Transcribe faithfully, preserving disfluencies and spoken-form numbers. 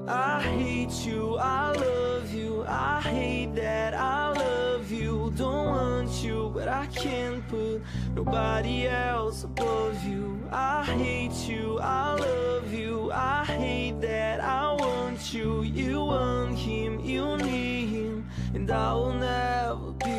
I hate you, I love you, I hate that I love you. Don't want you, but I can't put nobody else above you. I hate you, I love you, I hate that I want you. You want him, you need him, and I will never be